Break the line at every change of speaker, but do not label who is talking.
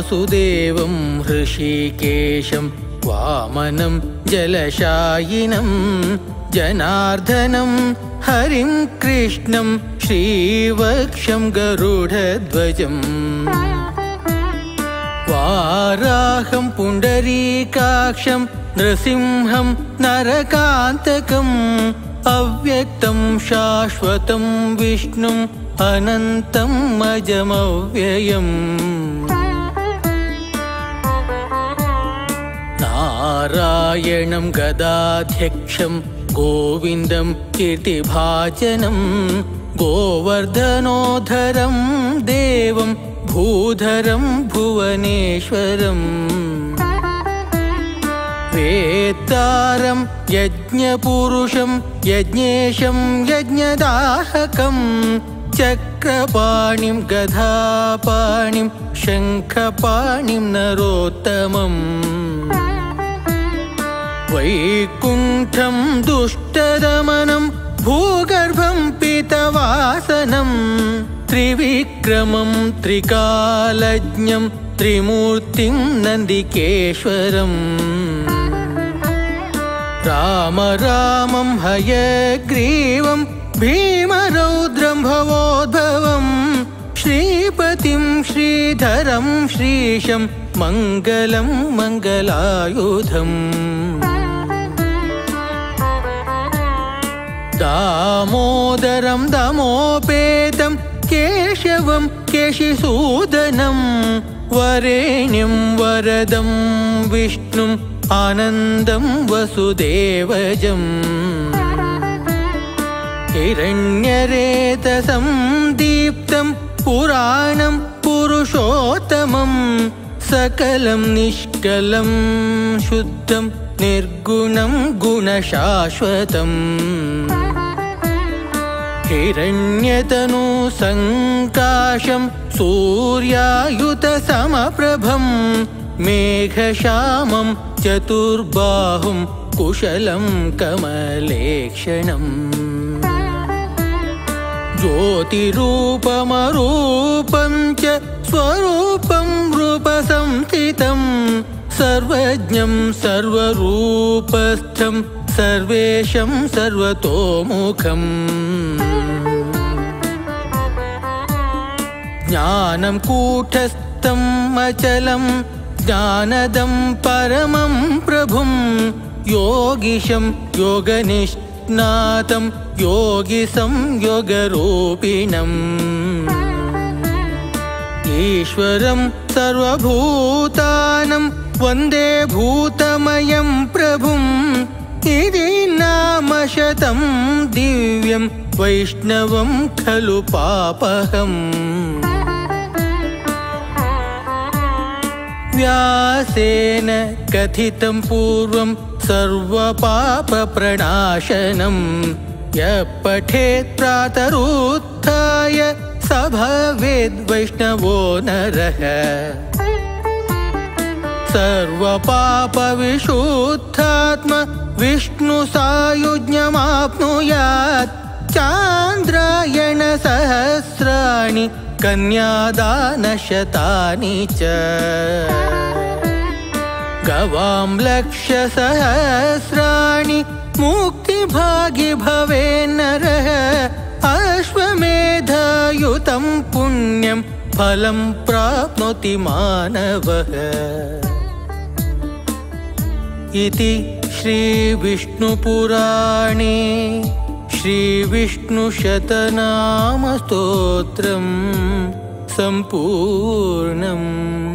वासुदेवं हृषीकेशं वामनं जलशायिनं जनार्दनं हरिं कृष्णं श्रीवक्षं गरुडध्वजम् वाराहं पुण्डरीकाक्षं नृसिंहं नरकान्तकम् अव्यक्तं शाश्वतं विष्णुम् अनन्तं अजमव्ययम् नारायणं गदाध्यक्षं गोविन्दं कीर्तिभाजनं गोवर्धनोधरं देवं भूधरं भुवनेश्वरम् वेत्तारं यज्ञपुरुषं यज्ञेशं यज्ञदाहकं चक्रपाणिं गदापाणिं शङ्खपाणिं नरोत्तमम् वैकुण्ठं दुष्टदमनं भूगर्भं पीतवासनं त्रिविक्रमं त्रिकालज्ञं त्रिमूर्तिं नन्दिकेश्वरम् राम रामं हयग्रीवं भीमरौद्रं भवोद्भवं श्रीपतिं श्रीधरं श्रीशं मङ्गलं मङ्गलायुधम् दामोदरं दमोपेतं केशवं केशिसूदनं वरेण्यं वरदं विष्णुम् आनन्दं वसुदेवजम् हिरण्यरेतसं दीप्तं पुराणं पुरुषोत्तमं सकलं निष्कलं शुद्धं निर्गुणं गुणशाश्वतम् हिरण्यतनुसङ्काशं सूर्यायुतसमप्रभं मेघश्यामं चतुर्बाहुं कुशलं कमलेक्षणम् ज्योतिरूपमरूपं च स्वरूपं रूपसंस्थितं सर्वज्ञं सर्वरूपस्थं सर्वेशं सर्वतोमुखम् ज्ञानं कूटस्थं अचलं ज्ञानदं परमं प्रभुं योगीशं योगनिष्णातं योगिसं योगरूपिणम् ईश्वरं सर्वभूतानं वन्दे भूतमयं प्रभुम् इति नामशतं दिव्यं वैष्णवं खलु पापहम् व्यासेन कथितं पूर्वं सर्वपापप्रणाशनं यः पठेत् प्रातरुत्थाय स भवेद् वैष्णवो नरः सर्वपापविशुद्धात्मा विष्णुसायुज्ञमाप्नुयात् चान्द्रायणसहस्राणि कन्यादानशतानि च गवां लक्षसहस्राणि मुक्तिभागी भवेन्नरः अश्वमेधयुतं पुण्यं फलं प्राप्नोति मानवः इति श्रीविष्णुपुराणे श्रीविष्णुशतनामस्तोत्रं सम्पूर्णम्।